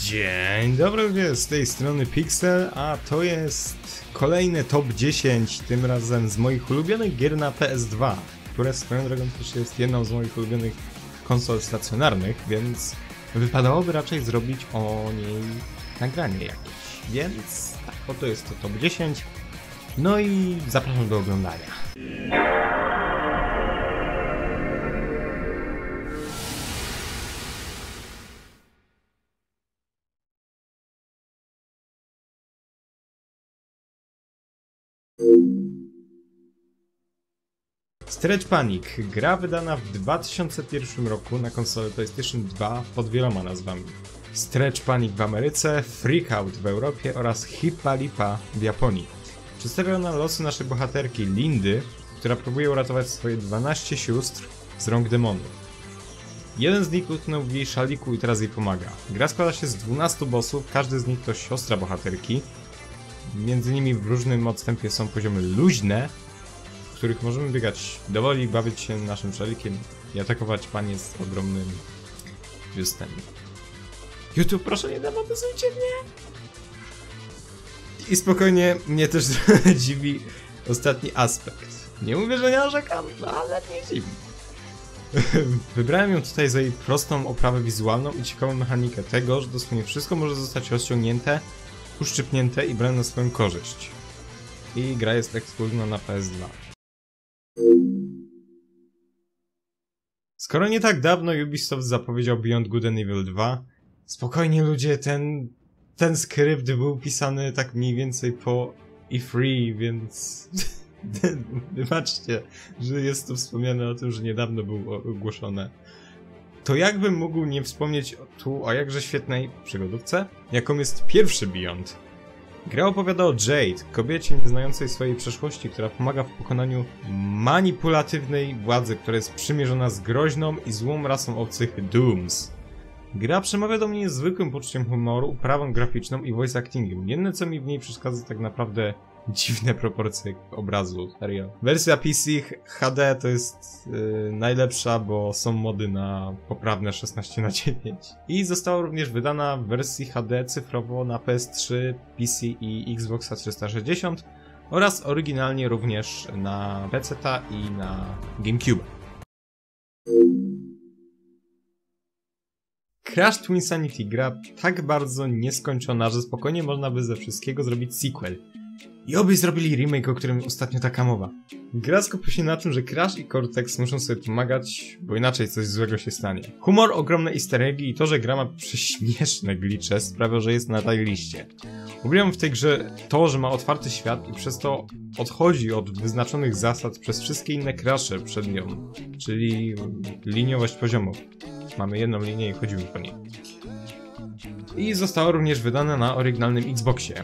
Dzień dobry ludzie, z tej strony Pixel, a to jest kolejne top 10, tym razem z moich ulubionych gier na PS2, które swoją drogą też jest jedną z moich ulubionych konsol stacjonarnych, więc wypadałoby raczej zrobić o niej nagranie jakieś, więc tak, oto jest to top 10, no i zapraszam do oglądania. Stretch Panic, gra wydana w 2001 roku na konsolę PlayStation 2 pod wieloma nazwami. Stretch Panic w Ameryce, Freakout w Europie oraz Hippa Lipa w Japonii. Przedstawia ona losy naszej bohaterki Lindy, która próbuje uratować swoje 12 sióstr z rąk demonów. Jeden z nich utknął w jej szaliku i teraz jej pomaga. Gra składa się z 12 bossów, każdy z nich to siostra bohaterki. Między nimi w różnym odstępie są poziomy luźne, w których możemy biegać do woli, bawić się naszym szalikiem i atakować panie z ogromnym biustem. YouTube, proszę, nie demonetyzujcie mnie! I spokojnie, mnie też dziwi ostatni aspekt. Nie mówię, że nie narzekam, no ale nie dziwi. Wybrałem ją tutaj za jej prostą oprawę wizualną i ciekawą mechanikę tego, że dosłownie wszystko może zostać rozciągnięte, uszczypnięte i brane na swoją korzyść. I gra jest ekskluzywna na PS2. Skoro nie tak dawno Ubisoft zapowiedział Beyond Good and Evil 2, spokojnie ludzie, ten skrypt był pisany tak mniej więcej po E3, więc wybaczcie, że jest tu wspomniane o tym, że niedawno był ogłoszone. To jakbym mógł nie wspomnieć tu o jakże świetnej przygodówce, jaką jest pierwszy Beyond. Gra opowiada o Jade, kobiecie nieznającej swojej przeszłości, która pomaga w pokonaniu manipulatywnej władzy, która jest przymierzona z groźną i złą rasą obcych Dooms. Gra przemawia do mnie zwykłym poczuciem humoru, uprawą graficzną i voice actingiem. Jedyne co mi w niej przeszkadza tak naprawdę dziwne proporcje obrazu, serio. Wersja PC HD to jest najlepsza, bo są mody na poprawne 16:9. I została również wydana w wersji HD cyfrowo na PS3, PC i Xboxa 360 oraz oryginalnie również na PC-ta i na GameCube. Crash Twinsanity, gra tak bardzo nieskończona, że spokojnie można by ze wszystkiego zrobić sequel. I oby zrobili remake, o którym ostatnio taka mowa. Gra skupia się na tym, że Crash i Cortex muszą sobie pomagać, bo inaczej coś złego się stanie. Humor, ogromne easter eggi i to, że gra ma prześmieszne glitche sprawia, że jest na tej liście. Lubię w tej grze to, że ma otwarty świat i przez to odchodzi od wyznaczonych zasad przez wszystkie inne Crashe przed nią, czyli liniowość poziomów. Mamy jedną linię i chodzimy po niej. I została również wydana na oryginalnym Xboxie.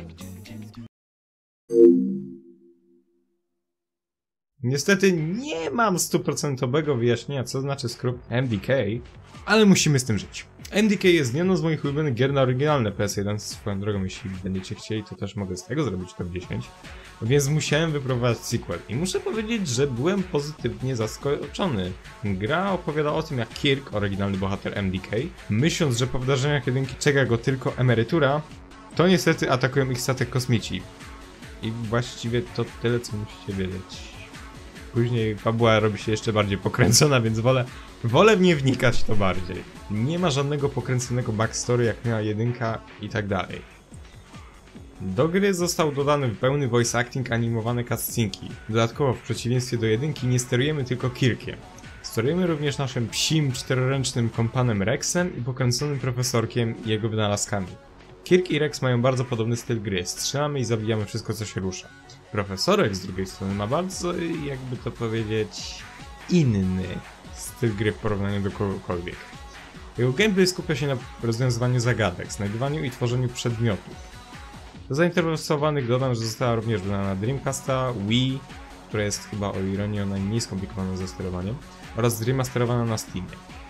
Niestety nie mam 100% wyjaśnienia, co znaczy skrót MDK, ale musimy z tym żyć. MDK jest jedną z moich ulubionych gier na oryginalne PS1, swoją drogą, jeśli będziecie chcieli, to też mogę z tego zrobić top 10, więc musiałem wypróbować sequel i muszę powiedzieć, że byłem pozytywnie zaskoczony. Gra opowiada o tym, jak Kirk, oryginalny bohater MDK, myśląc, że po wydarzeniach jedynki czeka go tylko emerytura, to niestety atakują ich statek kosmici. I właściwie to tyle, co musicie wiedzieć. Później fabuła robi się jeszcze bardziej pokręcona, więc wolę w nie wnikać to bardziej. Nie ma żadnego pokręconego backstory, jak miała jedynka i tak dalej. Do gry został dodany pełny voice acting, animowane cutscenki. Dodatkowo, w przeciwieństwie do jedynki, nie sterujemy tylko Kirkiem. Sterujemy również naszym psim, czteroręcznym kompanem Rexem i pokręconym profesorkiem i jego wynalazkami. Kirk i Rex mają bardzo podobny styl gry, strzelamy i zabijamy wszystko, co się rusza. Profesorek z drugiej strony ma bardzo, jakby to powiedzieć, inny styl gry w porównaniu do kogokolwiek. Jego gameplay skupia się na rozwiązywaniu zagadek, znajdowaniu i tworzeniu przedmiotów. Do zainteresowanych dodam, że została również wydana na Dreamcasta, Wii, która jest chyba o ironię najmniej skomplikowana ze sterowaniem, oraz zremasterowana na Steamie.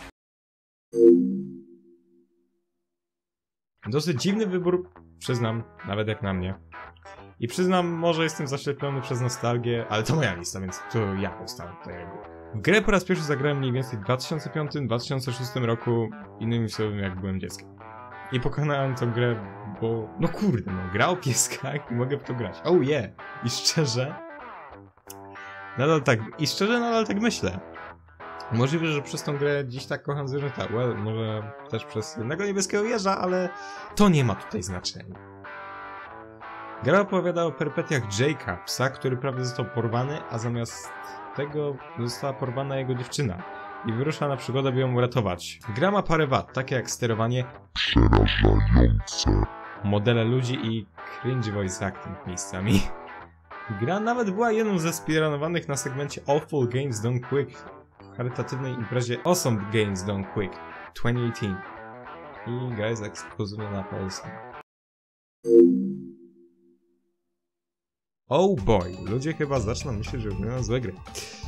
Dosyć dziwny wybór, przyznam, nawet jak na mnie. I przyznam, może jestem zaślepiony przez nostalgię, ale to moja lista, więc to ja powstałem tutaj reguły. W grę po raz pierwszy zagrałem mniej więcej w 2005-2006 roku, innymi słowy jak byłem dzieckiem. I pokonałem tą grę, bo... No kurde, no, gra o pieskach i mogę w to grać. Oh yeah! I szczerze... nadal tak myślę. Możliwe, że przez tą grę dziś tak kocham zwierzęta. Well, może też przez jednego niebieskiego jeża, ale to nie ma tutaj znaczenia. Gra opowiada o perpetiach Jake'a, psa, który prawie został porwany, a zamiast tego została porwana jego dziewczyna i wyrusza na przygodę, by ją uratować. Gra ma parę wad, takie jak sterowanie przerażające, modele ludzi i cringe voice acting miejscami. Gra nawet była jedną ze speedrunowanych na segmencie Awful Games Done Quick w charytatywnej imprezie Awesome Games Done Quick 2018. I gra jest ekskluzywna na PS. Oh boy, ludzie chyba zaczną myśleć, że robią złe gry.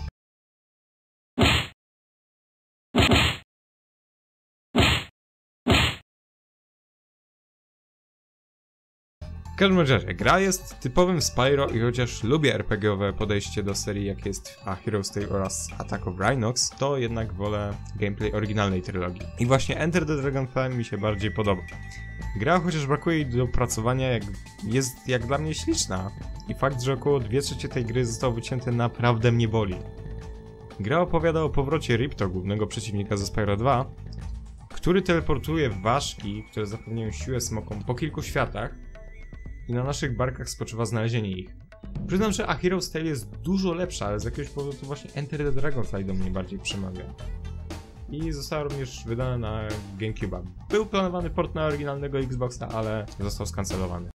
W każdym razie, gra jest typowym Spyro i chociaż lubię RPG-owe podejście do serii, jak jest A Hero's Tale oraz Attack of Rhinox, to jednak wolę gameplay oryginalnej trylogii. I właśnie Enter the Dragonfly mi się bardziej podoba. Gra, chociaż brakuje jej do opracowania, jest jak dla mnie śliczna. I fakt, że około 2/3 tej gry zostało wycięte, naprawdę mnie boli. Gra opowiada o powrocie Ripto, głównego przeciwnika ze Spyro 2, który teleportuje ważki, które zapewniają siłę smokom po kilku światach, i na naszych barkach spoczywa znalezienie ich. Przyznam, że A Hero's Tale jest dużo lepsza, ale z jakiegoś powodu to właśnie Enter the Dragonfly do mnie bardziej przemawia. I została również wydana na GameCube'a. Był planowany port na oryginalnego Xboxa, ale został skancelowany.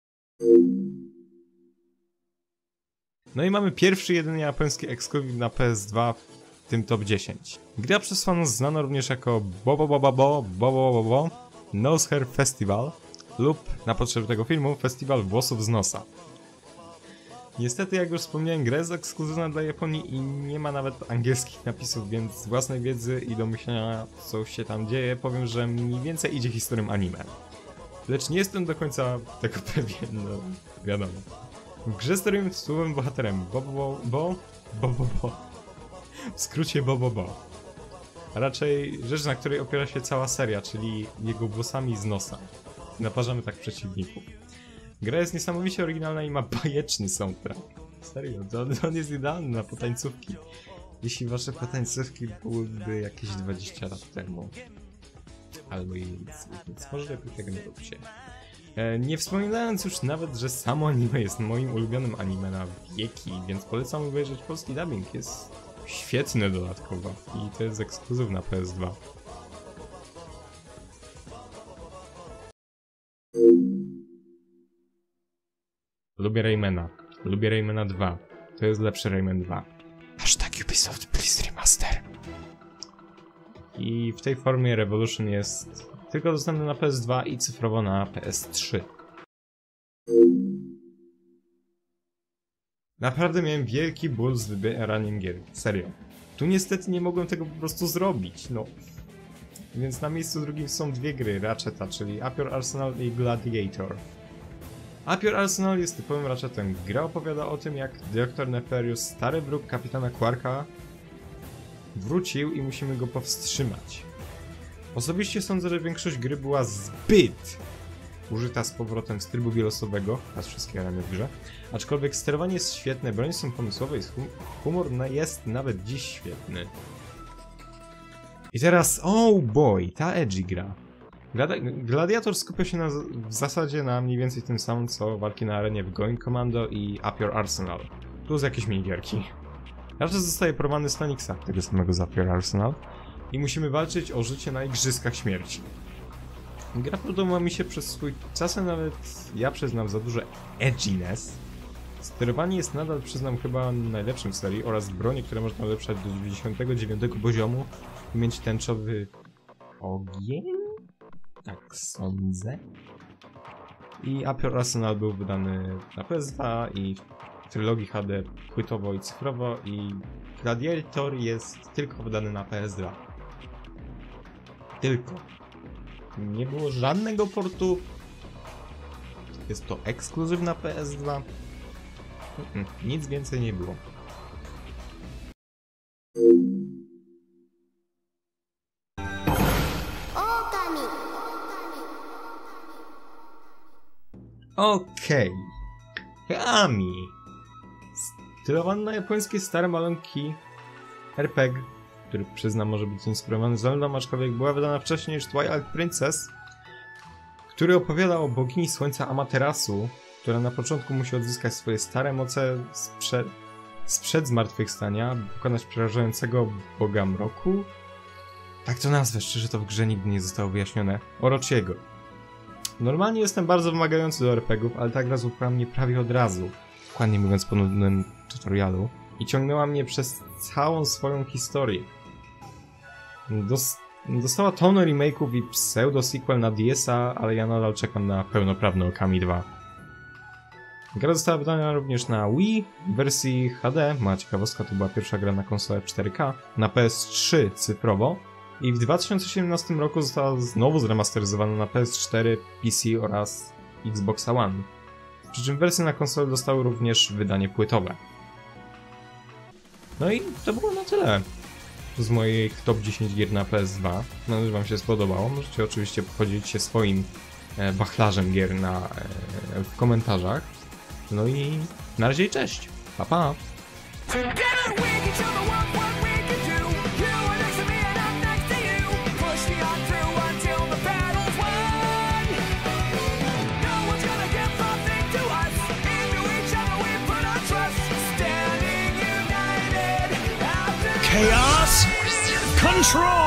No i mamy pierwszy jedyny japoński ekskluzyw na PS2 w tym top 10. Gra przez fanów znana również jako Bobo Nose Hair Festival lub, na potrzeby tego filmu, Festiwal Włosów z Nosa. Niestety, jak już wspomniałem, gra jest ekskluzywna dla Japonii i nie ma nawet angielskich napisów, więc z własnej wiedzy i domyślenia, co się tam dzieje, powiem, że mniej więcej idzie historią anime. Lecz nie jestem do końca tego pewien, no wiadomo. W grze sterujemy tytułowym bohaterem Bo. W skrócie Bo. A raczej rzecz, na której opiera się cała seria, czyli jego włosami z nosa. Naparzamy tak przeciwników. Gra jest niesamowicie oryginalna i ma bajeczny soundtrack. Serio, on jest idealny na potańcówki. Jeśli wasze potańcówki byłyby jakieś 20 lat temu. Albo i więc może lepiej tego nie róbcie. Nie wspominając już nawet, że samo anime jest moim ulubionym anime na wieki, więc polecam obejrzeć polski dubbing. Jest świetny dodatkowo i to jest ekskluzyw na PS2. Lubię Raymana 2. To jest lepszy Rayman 2. Hashtag Ubisoft please remaster. I w tej formie Revolution jest tylko dostępny na PS2 i cyfrowo na PS3. Naprawdę miałem wielki ból z wybieraniem gier. Serio. Tu niestety nie mogłem tego po prostu zrobić, no. Więc na miejscu drugim są dwie gry Ratcheta, czyli Up Your Arsenal i Gladiator. Up Your Arsenal jest typowym Ratchetem. Gra opowiada o tym, jak Dr. Nefarious, stary wróg kapitana Quarka, wrócił i musimy go powstrzymać. Osobiście sądzę, że większość gry była zbyt użyta z powrotem z trybu wielosowego, raz wszystkie areny w grze, aczkolwiek sterowanie jest świetne, broń są pomysłowe i humor jest nawet dziś świetny. I teraz, oh boy, ta edgy gra. Gladiator skupia się w zasadzie na mniej więcej tym samym, co walki na arenie w Going Commando i Up Your Arsenal, plus jakieś minigierki. Ratchet zostaje porwany z Phoenixa, tego samego z Up Your Arsenal, i musimy walczyć o życie na igrzyskach śmierci. Gra podoba mi się przez swój, czasem nawet ja przyznam, za duże edginess. Sterowanie jest nadal, przyznam, chyba najlepszym w serii oraz bronie, które można ulepszać do 99 poziomu i mieć tęczowy ogień? Tak sądzę. I Up Your Arsenal był wydany na PS2 i w trylogii HD płytowo i cyfrowo, i Gladiator jest tylko wydany na PS2. Tylko. Nie było żadnego portu. Jest to ekskluzyw na PS2. Nic więcej nie było. Okej. Kami. Stylowany na japońskie stare malunki RPG, który przyznam może być inspirowany Zeldą, aczkolwiek była wydana wcześniej niż Twilight Princess, który opowiada o bogini słońca Amaterasu, która na początku musi odzyskać swoje stare moce sprzed zmartwychwstania, by pokonać przerażającego boga mroku. Tak to nazwę, szczerze to w grze nigdy nie zostało wyjaśnione. Orochiego. Normalnie jestem bardzo wymagający do RPGów, ale ta gra złapała mnie prawie od razu. Dokładnie mówiąc po nudnym tutorialu. I ciągnęła mnie przez całą swoją historię. Dostała tonę remake'ów i pseudo-sequel na DS-a, ale ja nadal czekam na pełnoprawny Okami 2. Gra została wydana również na Wii w wersji HD. Mała ciekawostka, to była pierwsza gra na konsolę 4K, na PS3 cyfrowo i w 2017 roku została znowu zremasteryzowana na PS4, PC oraz Xbox One. Przy czym wersje na konsolę dostały również wydanie płytowe. No i to było na tyle z moich top 10 gier na PS2. Mam nadzieję, że wam się spodobało. Możecie oczywiście podzielić się swoim wachlarzem gier w komentarzach. No i na razie i cześć. Pa pa! Chaos Control!